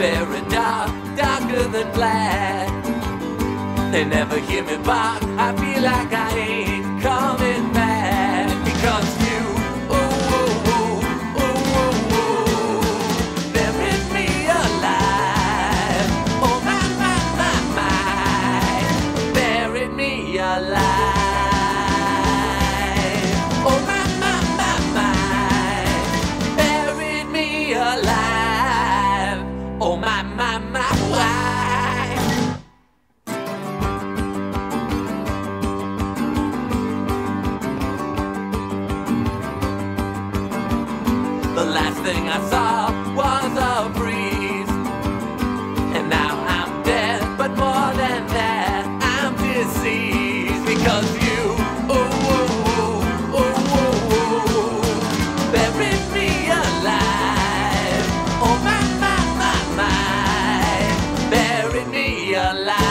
very dark, darker than black. They never hear me bark, I feel like I ain't coming back. Because you, buried me alive. Oh my, my, my, my, buried me alive. Oh my, my, my, my, buried me alive. Oh my, my, my, why? The last thing I saw was a breeze, and now I'm dead, but more than that, I'm deceased. Because you, buried me alive. Oh my, my, my, my, buried me alive.